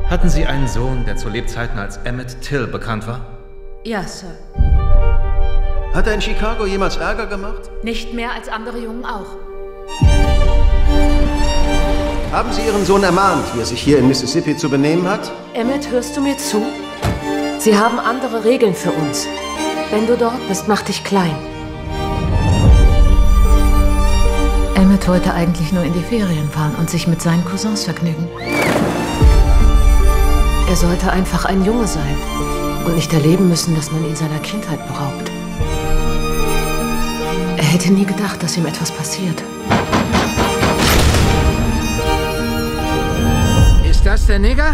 Hatten Sie einen Sohn, der zu Lebzeiten als Emmett Till bekannt war? Ja, Sir. Hat er in Chicago jemals Ärger gemacht? Nicht mehr als andere Jungen auch. Haben Sie Ihren Sohn ermahnt, wie er sich hier in Mississippi zu benehmen hat? Emmett, hörst du mir zu? Sie haben andere Regeln für uns. Wenn du dort bist, mach dich klein. Emmett wollte eigentlich nur in die Ferien fahren und sich mit seinen Cousins vergnügen. Er sollte einfach ein Junge sein und nicht erleben müssen, dass man ihn seiner Kindheit beraubt. Er hätte nie gedacht, dass ihm etwas passiert. Ist das der Nigger?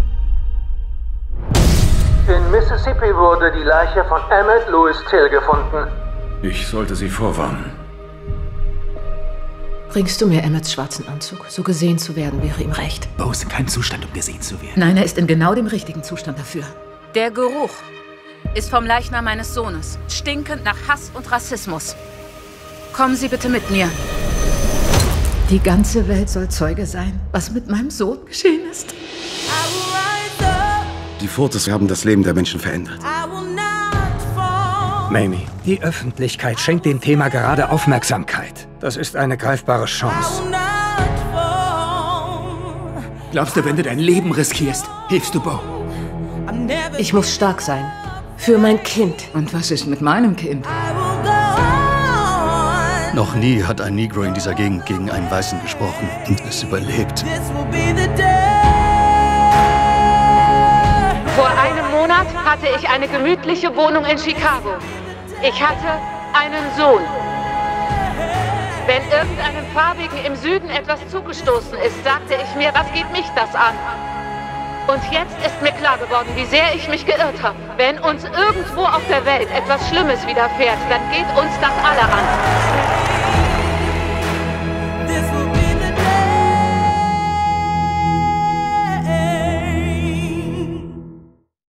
In Mississippi wurde die Leiche von Emmett Louis Till gefunden. Ich sollte Sie vorwarnen. Bringst du mir Emmets schwarzen Anzug? So gesehen zu werden, wäre ihm recht. Bo ist in keinem Zustand, um gesehen zu werden. Nein, er ist in genau dem richtigen Zustand dafür. Der Geruch ist vom Leichnam meines Sohnes. Stinkend nach Hass und Rassismus. Kommen Sie bitte mit mir. Die ganze Welt soll Zeuge sein, was mit meinem Sohn geschehen ist. Die Fotos haben das Leben der Menschen verändert. Mamie, die Öffentlichkeit schenkt dem Thema gerade Aufmerksamkeit. Das ist eine greifbare Chance. Glaubst du, wenn du dein Leben riskierst, hilfst du Bo? Ich muss stark sein. Für mein Kind. Und was ist mit meinem Kind? Noch nie hat ein Negro in dieser Gegend gegen einen Weißen gesprochen und es überlebt. Vor einem Monat hatte ich eine gemütliche Wohnung in Chicago. Ich hatte einen Sohn. Wenn irgendeinem Farbigen im Süden etwas zugestoßen ist, sagte ich mir, was geht mich das an? Und jetzt ist mir klar geworden, wie sehr ich mich geirrt habe. Wenn uns irgendwo auf der Welt etwas Schlimmes widerfährt, dann geht uns das alle an.